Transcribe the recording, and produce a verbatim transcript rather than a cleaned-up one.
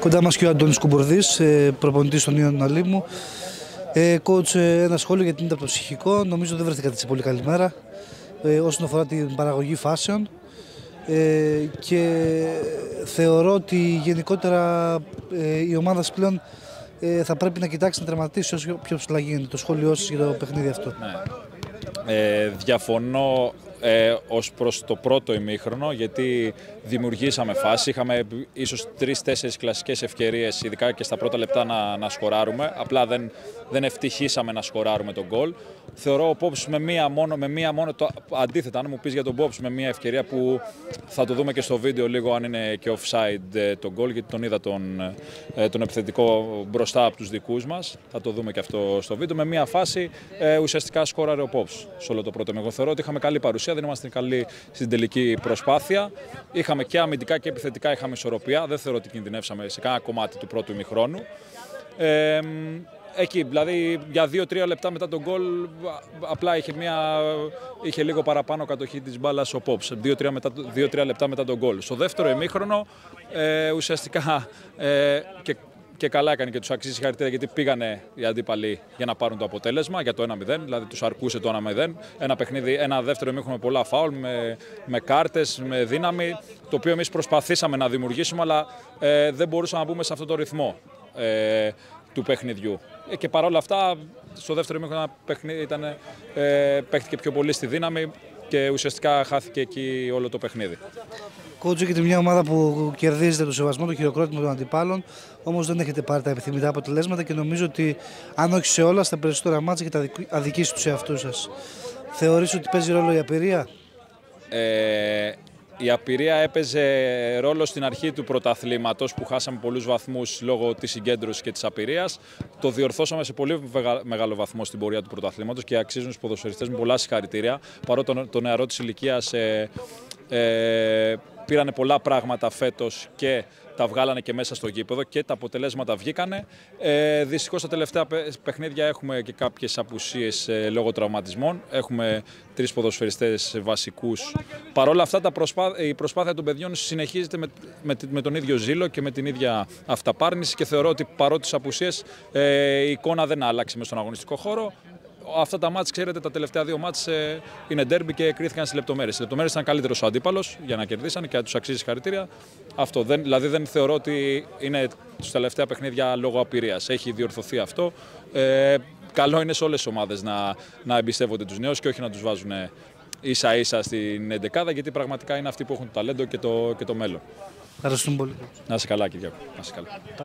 Κοντά μας και ο Αντώνης Κουμπορδής, προπονητής των Ιων Αλήμου. Ε, coach, ένα σχόλιο γιατί είναι από το ψυχικό. Νομίζω δεν βρεθήκατε σε πολύ καλή μέρα ε, όσον αφορά την παραγωγή φάσεων. Ε, και θεωρώ ότι γενικότερα ε, η ομάδα πλέον ε, θα πρέπει να κοιτάξει να τερματίσει όσο πιο ψηλά γίνεται. Το σχόλιο σας για το παιχνίδι αυτό. Ναι. Ε, διαφωνώ ε, ως προς το πρώτο ημίχρονο, γιατί δημιουργήσαμε φάση. Είχαμε ίσως τρεις-τέσσερις κλασικές ευκαιρίες, ειδικά και στα πρώτα λεπτά, να, να σκοράρουμε. Απλά δεν, δεν ευτυχήσαμε να σκοράρουμε τον γκολ. Θεωρώ ο Πόψ με μία μόνο, με μία μόνο το αντίθετα, αν μου πεις για τον Πόψ, με μία ευκαιρία που θα το δούμε και στο βίντεο λίγο αν είναι και offside το γκολ, γιατί τον είδα τον, τον επιθετικό μπροστά από τους δικούς μας. Θα το δούμε και αυτό στο βίντεο. Με μία φάση ε, ουσιαστικά σκόραρε ο Πόψ σε όλο το πρώτο. Εγώ θεωρώ ότι είχαμε καλή παρουσία, δεν ήμασταν καλοί στην τελική προσπάθεια. Είχαμε και αμυντικά και επιθετικά, είχαμε ισορροπία. Δεν θεωρώ ότι κινδυνεύσαμε σε κανένα κομμάτι του πρώτου ημιχρόνου. Ε, Εκεί, δηλαδή για δύο τρία λεπτά μετά τον γκολ, απλά είχε, μια, είχε λίγο παραπάνω κατοχή της μπάλας ο Πόψ, δύο τρία λεπτά μετά τον γκολ. Στο δεύτερο ημίχρονο, ε, ουσιαστικά ε, και, και καλά έκανε και τους αξίζει συγχαρητήρια, γιατί πήγανε οι αντίπαλοι για να πάρουν το αποτέλεσμα για το ένα μηδέν, δηλαδή τους αρκούσε το ένα μηδέν. Ένα παιχνίδι, ένα δεύτερο ημίχρονο με πολλά φάουλ, με, με κάρτες, με δύναμη, το οποίο εμείς προσπαθήσαμε να δημιουργήσουμε, αλλά ε, δεν μπορούσαμε να μπούμε σε αυτό το ρυθμό ε, του παιχνιδιού. Και παρόλα αυτά, στο δεύτερο ημίχρονο παιχνίδι ήταν, ε, παίχτηκε πιο πολύ στη δύναμη και ουσιαστικά χάθηκε εκεί όλο το παιχνίδι. Coach, έχετε μια ομάδα που κερδίζετε το σεβασμό, το χειροκρότημα των αντιπάλων, όμως δεν έχετε πάρει τα επιθυμητά αποτελέσματα και νομίζω ότι, αν όχι σε όλα, στα περισσότερα μάτια έχετε αδικήσει τους εαυτούς σας. Θεωρείς ότι παίζει ρόλο η απειρία? Ε, Η απειρία έπαιζε ρόλο στην αρχή του πρωταθλήματος, που χάσαμε πολλούς βαθμούς λόγω της συγκέντρωσης και της απειρίας. Το διορθώσαμε σε πολύ μεγάλο βαθμό στην πορεία του πρωταθλήματος και αξίζουν στους ποδοσφαιριστές μου πολλά συγχαρητήρια. Παρότι το, το νεαρό της ηλικίας ε, ε, πήρανε πολλά πράγματα φέτος και τα βγάλανε και μέσα στο γήπεδο και τα αποτελέσματα βγήκανε. Ε, δυστυχώς στα τελευταία παιχνίδια έχουμε και κάποιες απουσίες ε, λόγω τραυματισμών. Έχουμε τρεις ποδοσφαιριστές βασικούς. Παρ' όλα αυτά, τα προσπά... η προσπάθεια των παιδιών συνεχίζεται με, με, με τον ίδιο ζήλο και με την ίδια αυταπάρνηση, και θεωρώ ότι παρότι τις απουσίες ε, η εικόνα δεν άλλαξε μες στον αγωνιστικό χώρο. Αυτά τα μάτς, ξέρετε, τα τελευταία δύο μάτς ε, είναι ντέρμπι και κρίθηκαν στις λεπτομέρειες. Στις λεπτομέρειες ήταν καλύτερος ο αντίπαλος για να κερδίσανε και τους αξίζει συγχαρητήρια. Αυτό δεν, δηλαδή δεν θεωρώ ότι είναι στα τελευταία παιχνίδια λόγω απειρίας. Έχει διορθωθεί αυτό. Ε, καλό είναι σε όλες τις ομάδες να, να εμπιστεύονται τους νέους και όχι να τους βάζουν ίσα ίσα στην εντεκάδα, γιατί πραγματικά είναι αυτοί που έχουν το ταλέντο και το, και το μέλλον. Ευχαριστούμε πολύ. Να είσαι καλά, Κυριάκο. Να είσαι καλά.